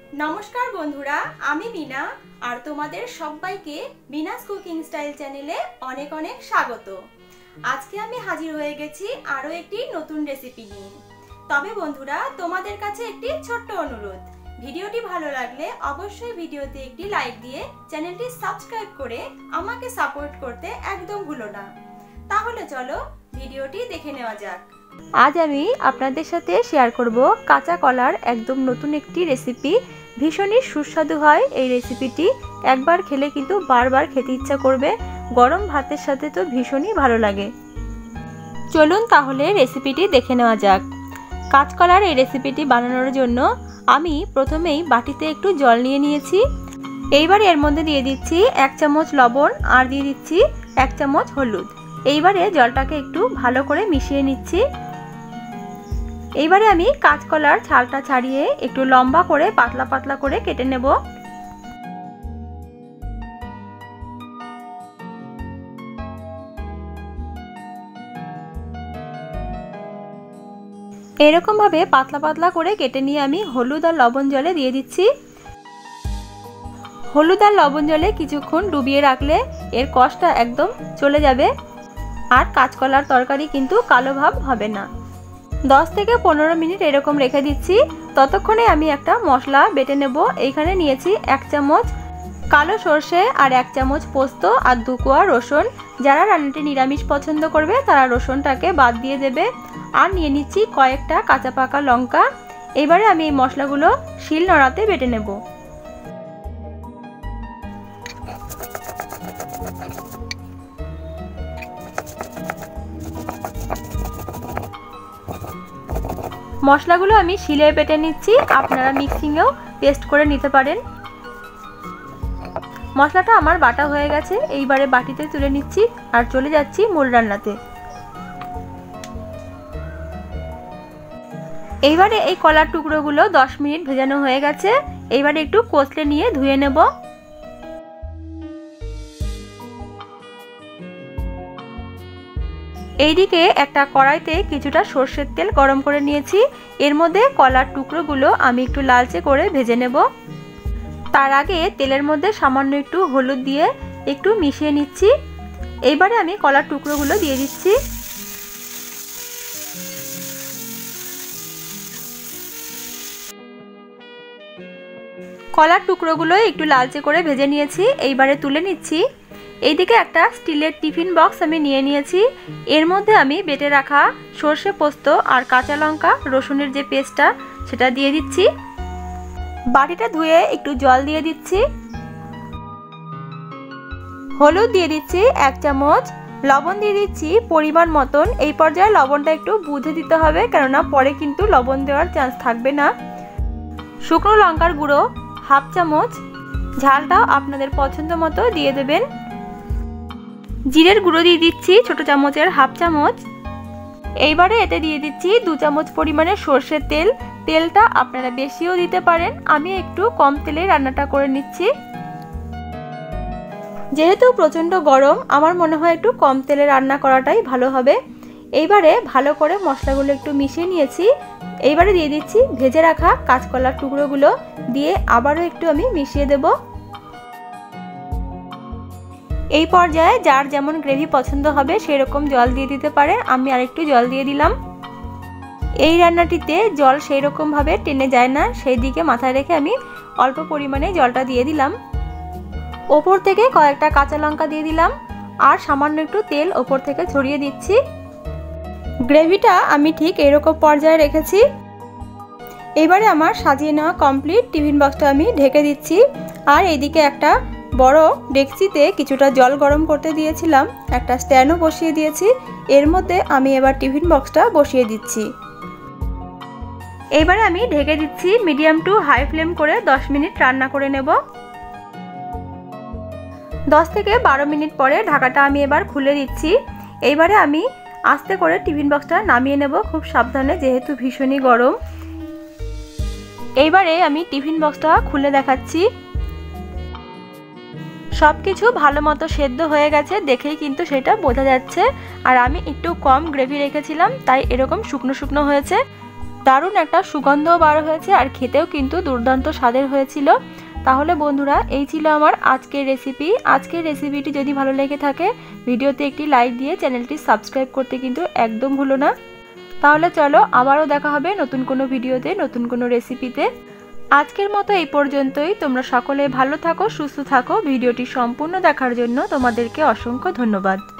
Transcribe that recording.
नमस्कार बंधुरा आमी मीना और तुम्हादेर सबाइके मीनास कुकिंग स्टाइल चैनेले अनेक अनेक स्वागत। आज के आमी हाजिर हये गेছি आरो एकटी नतून रेसिपि निये। तबे बंधुरा तोमादेर काछे एकटी छोट्ट अनुरोध, ভিডিওটি ভালো লাগলে অবশ্যই ভিডিওতে একটি লাইক দিয়ে চ্যানেলটি সাবস্ক্রাইব করে আমাকে সাপোর্ট করতে একদম ভুলো না। তাহলে চলো ভিডিওটি দেখে নেওয়া যাক। আজ আমি আপনাদের সাথে শেয়ার করব কাঁচা কলার একদম নতুন একটি রেসিপি। ভীষণই সুস্বাদু হয় এই রেসিপিটি, একবার খেলে কিন্তু বারবার খেতে ইচ্ছা করবে। গরম ভাতের সাথে তো ভীষণই ভালো লাগে। চলুন তাহলে রেসিপিটি দেখে নেওয়া যাক। কাঁচকলার এই রেসিপিটি বানানোর জন্য আমি প্রথমেই বাটিতে একটু জল নিয়ে নিয়েছি। এইবার এর মধ্যে দিয়ে দিচ্ছি 1 চামচ লবণ আর দিয়ে দিচ্ছি 1 চামচ হলুদ। এইবারে জলটাকে একটু ভালো করে মিশিয়ে নিচ্ছি। এইবারে আমি কাঁচকলার ছালটা ছাড়িয়ে একটু লম্বা করে পাতলা পাতলা করে কেটে নেব। এরকম ভাবে পাতলা পাতলা করে কেটে নিয়ে আমি হলুদ আর লবণ জলে দিয়ে দিচ্ছি। হলুদ আর লবণ জলে কিছুক্ষণ ডুবিয়ে রাখলে এর কষটা একদম চলে যাবে আর কাঁচকলার তরকারি কিন্তু কালো ভাব হবে না। 10 থেকে 15 মিনিট এরকম রেখে দিচ্ছি। ততক্ষণে আমি একটা মশলা বেটে নেব। এইখানে নিয়েছি 1 চামচ কালো সর্ষে আর 1 চামচ পোস্ত আর 2 কোয়া রসুন। যারা রান্নাটি নিরামিষ পছন্দ করবে তারা রসুনটাকে বাদ দিয়ে দেবে। আর নিয়ে নিচ্ছি কয়েকটা কাঁচা পাকা লঙ্কা। এবারে আমি এই মশলাগুলো শিল নোড়াতে বেটে নেব। মশলাগুলো আমি শিলে বেটে নিচ্ছি, আপনারা মিক্সিংয়েও পেস্ট করে নিতে পারেন। মশলাটা আমার বাটা হয়ে গেছে। এইবারে বাটিতে তুলে নিচ্ছি আর চলে যাচ্ছি মূল রান্নাতে। এইবারে এই কলার টুকরোগুলো 10 মিনিট ভেজানো হয়ে গেছে। এইবারে একটু কষলে নিয়ে ধুয়ে নেব। এইদিকে একটা কড়াইতে কিছুটা সরষের তেল গরম করে নিয়েছি। এর মধ্যে কলার টুকরোগুলো আমি একটু লালচে করে ভেজে নেব। তার আগে তেলের মধ্যে সামান্য একটু হলুদ দিয়ে একটু মিশিয়ে নিচ্ছি। এইবারে আমি কলার টুকরোগুলো দিয়ে দিচ্ছি। কলার টুকরোগুলো একটু লালচে করে ভেজে নিয়েছি। এইবারে তুলে নিচ্ছি। এইদিকে একটা স্টিলের টিফিন বক্স আমি নিয়ে নিয়েছি। এর মধ্যে আমি বেটে রাখা সর্ষে পোস্ত আর কাঁচা লঙ্কা রসুনের যে পেস্টটা সেটা দিয়ে দিচ্ছি। বাটিটা ধুয়ে একটু জল দিয়ে দিচ্ছি। হলুদ দিয়ে দিচ্ছি 1 চামচ, লবণ দিয়ে দিচ্ছি পরিমাণ মতন। এই পর্যায়ে লবণটা একটু বুঝে দিতে হবে, কেননা পরে কিন্তু লবণ দেওয়ার চান্স থাকবে না। শুকনো লঙ্কার গুঁড়ো 1/2 চামচ, ঝালটা আপনাদের পছন্দ মতো দিয়ে দেবেন। জিরের গুঁড়ো দিয়ে দিচ্ছি ছোট চামচের 1/2 চামচ। এইবারে এতে দিয়ে দিচ্ছি 2 চামচ পরিমাণে সর্ষের তেল। তেলটা আপনারা বেশিও দিতে পারেন, আমি একটু কম তেলে রান্নাটা করে নিচ্ছি। যেহেতু প্রচণ্ড গরম, আমার মনে হয় একটু কম তেলে রান্না করাটাই ভালো হবে। এইবারে ভালো করে মশলাগুলো একটু মিশিয়ে নিয়েছি। এইবারে দিয়ে দিচ্ছি ভেজে রাখা কাঁচকলার টুকরোগুলো, দিয়ে আবারও একটু আমি মিশিয়ে দেব। এই পর্যায়ে যার যেমন গ্রেভি পছন্দ হবে সেই রকম জল দিয়ে দিতে পারে। আমি আরেকটু জল দিয়ে দিলাম। এই রান্নাটিতে জল সেই রকম ভাবে টেনে যায় না, সেই দিকে মাথায় রেখে আমি অল্প পরিমাণে জলটা দিয়ে দিলাম। ওপর থেকে কয়েকটা কাঁচা লঙ্কা দিয়ে দিলাম আর সামান্য একটু তেল ওপর থেকে ছড়িয়ে দিচ্ছি। গ্রেভিটা আমি ঠিক এরকম পর্যায়ে রেখেছি। এবারে আমার সাজিয়ে নেওয়া কমপ্লিট। টিফিন বক্সটা আমি ঢেকে দিচ্ছি। আর এইদিকে একটা বড় ডেকচিতে কিছুটা জল গরম করতে দিয়েছিলাম, একটা স্ট্যান্ডও বসিয়ে দিয়েছি। এর মধ্যে আমি এবার টিফিন বক্সটা বসিয়ে দিচ্ছি। এবারে আমি ঢেকে দিচ্ছি। মিডিয়াম টু হাই ফ্লেম করে 10 মিনিট রান্না করে নেব। 10 থেকে 12 মিনিট পরে ঢাকাটা আমি এবার খুলে দিচ্ছি। এইবারে আমি আস্তে করে টিফিন বক্সটা নামিয়ে নেব, খুব সাবধানে, যেহেতু ভীষণই গরম। এইবারে আমি টিফিন বক্সটা খুলে দেখাচ্ছি। সবকিছু ভালো মতো সেদ্ধ হয়ে গেছে, দেখেই কিন্তু সেটা বোঝা যাচ্ছে। আর আমি একটু কম গ্রেভি রেখেছিলাম, তাই এরকম শুকনো শুকনো হয়েছে। দারুণ একটা সুগন্ধও বার হয়েছে আর খেতেও কিন্তু দুর্দান্ত স্বাদের হয়েছিল। তাহলে বন্ধুরা এই ছিল আমার আজকের রেসিপি। আজকের রেসিপিটি যদি ভালো লেগে থাকে ভিডিওতে একটি লাইক দিয়ে চ্যানেলটি সাবস্ক্রাইব করতে কিন্তু একদম ভুলো না। তাহলে চলো আবারও দেখা হবে নতুন কোনো ভিডিওতে, নতুন কোনো রেসিপিতে। আজকের মতো এই পর্যন্তই। তোমরা সকলে ভালো থাকো, সুস্থ থাকো। ভিডিওটি সম্পূর্ণ দেখার জন্য তোমাদেরকে অসংখ্য ধন্যবাদ।